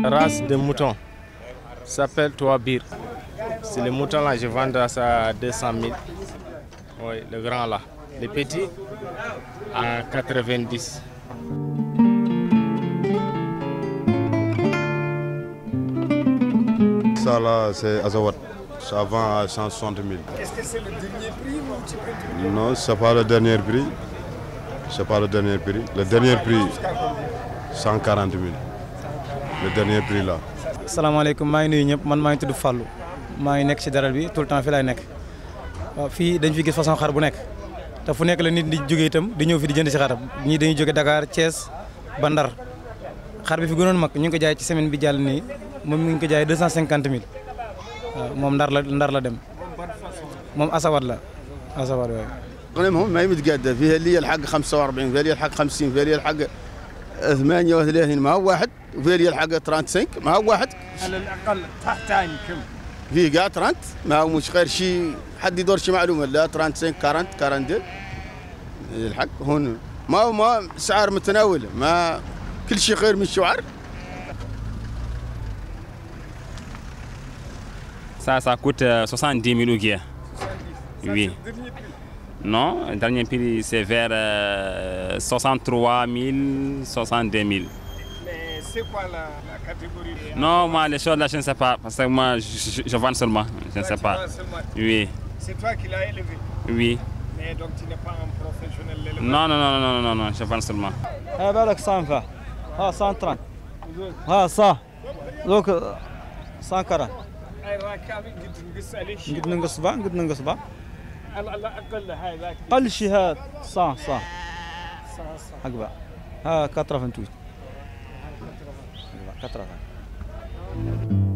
race de mouton. Ça s'appelle Touabir. C'est le mouton là, je vends ça à 200 000. Oui, le grand là. Les petits à 90. Ça là, c'est Azawad. Ça vend à 160 000. Est-ce que c'est le dernier prix ou tu peux... Non, ce n'est pas le dernier prix. Ce n'est pas le dernier prix. Le dernier prix, 140 000. Le dernier prix là. Salam alaikum, je suis venu à Fallou. Je suis venu tout le temps. Fii dañ fi gis façon xar bu nekk te fu nekk la nit di jóge itam di ñëw fi di jënd ci xaram ñii dañuy jóge Dakar Thiès ba Ndar xar bi fi gënoon mag ñu ngi ko jaay ci semaine bi jàll nii moom mi ngi ko jaay 250 000 waaw moom Ndar la dem moom Asawad la Asawad waaye. المهم ما يتقدر فيها اللي يلحق 45 فيها اللي يلحق 50 فيها اللي يلحق 38 ما هو واحد وفيها اللي يلحق 35 ما هو واحد. على الأقل تحتاني كم؟ فيه كاع 30 ما هو مش غير شي حد يدور شي معلومه لا 35 40 42 الحق هون ما سعر متناول ما كل شيء خير من الشعر. Ça coûte 70 000 ouguiya. Oui. Non, le dernier prix c'est vers 63 000, 62 000. Mais c'est quoi la catégorie? Non, moi les choses là je ne sais pas parce que moi je vends seulement, je ne sais pas. Oui. C'est toi qui l'as élevé? Oui. Mais donc tu n'es pas un professionnel d'élevage? Non, je vends seulement. Ah بالك 120 ها 130 ها صح دوك 140 أي راكابي قد نقص عليه شيء؟ قد ننقص بقى قد ننقص بقى على الأقل هاي ذاك قل شي هاد صح حق بقى ها 88 كترة